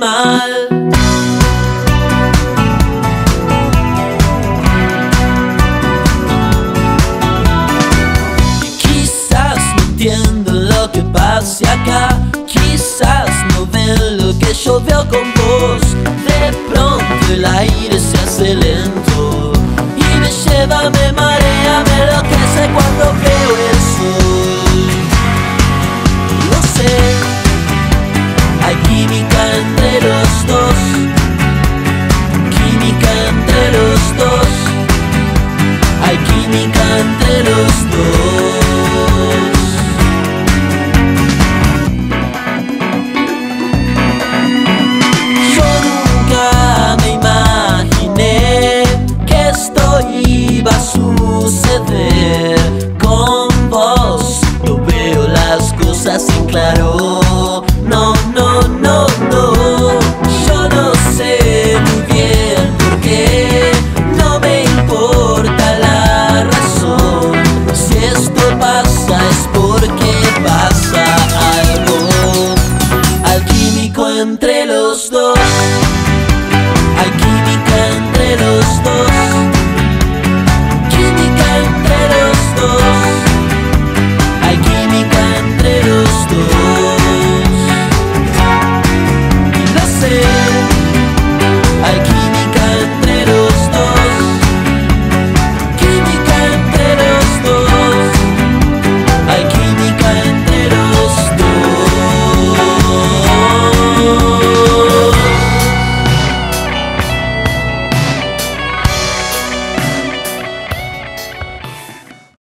mal. Quizás no entiendan lo que pase acá, quizás no ven lo que yo veo con vos. De pronto el aire se hace lento y me lleva, me marea, me enloquece cuando veo